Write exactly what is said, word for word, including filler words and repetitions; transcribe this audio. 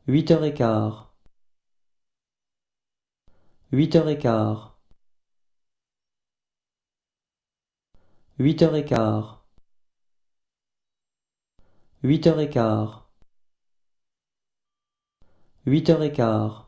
huit heures et quart, huit heures et quart, huit heures et quart, huit heures et quart, huit heures et quart.